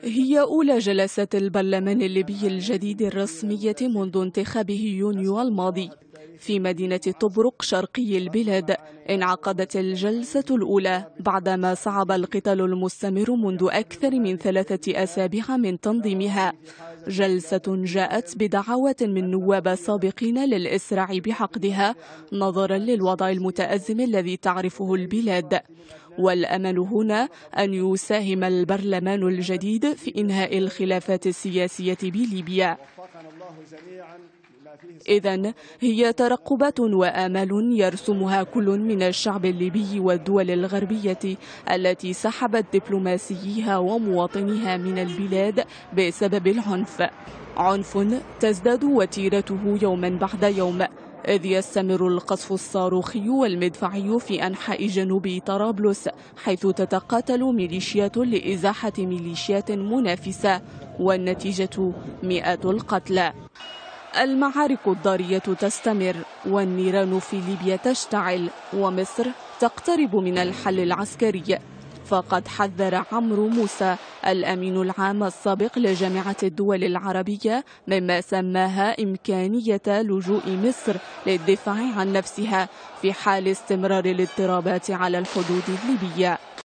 هي أولى جلسات البرلمان الليبي الجديد الرسمية منذ انتخابه يونيو الماضي في مدينة طبرق شرقي البلاد. انعقدت الجلسة الأولى بعدما صعب القتال المستمر منذ أكثر من 3 أسابيع من تنظيمها. جلسة جاءت بدعوات من نواب سابقين للإسراع بعقدها نظرا للوضع المتأزم الذي تعرفه البلاد، والأمل هنا أن يساهم البرلمان الجديد في إنهاء الخلافات السياسية بليبيا. إذن هي ترقبات وآمال يرسمها كل من الشعب الليبي والدول الغربية التي سحبت دبلوماسييها ومواطنيها من البلاد بسبب عنف تزداد وتيرته يوما بعد يوم، إذ يستمر القصف الصاروخي والمدفعي في أنحاء جنوب طرابلس، حيث تتقاتل ميليشيات لإزاحة ميليشيات منافسة، والنتيجة مئات القتلى. المعارك الضارية تستمر والنيران في ليبيا تشتعل، ومصر تقترب من الحل العسكري. فقد حذر عمرو موسى الأمين العام السابق لجامعة الدول العربية مما سماها إمكانية لجوء مصر للدفاع عن نفسها في حال استمرار الاضطرابات على الحدود الليبية.